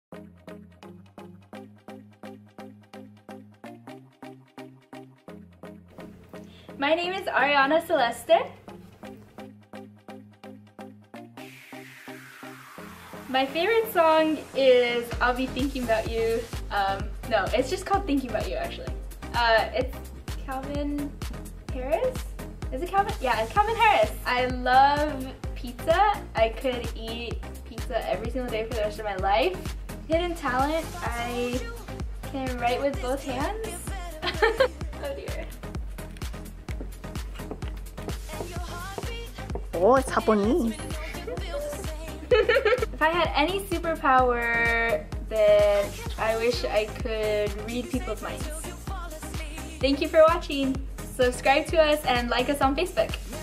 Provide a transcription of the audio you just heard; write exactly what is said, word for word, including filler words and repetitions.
My name is Ariana Celeste. My favorite song is I'll Be Thinking About You. Um, no, it's just called Thinking About You actually. Uh, it's Calvin Harris? Is it Calvin? Yeah, it's Calvin Harris. I love pizza. I could eat pizza every single day for the rest of my life. Hidden talent, I can write with both hands. Oh dear. Oh, it's Japanese. If I had any superpower, then I wish I could read people's minds. Thank you for watching. Subscribe to us and like us on Facebook.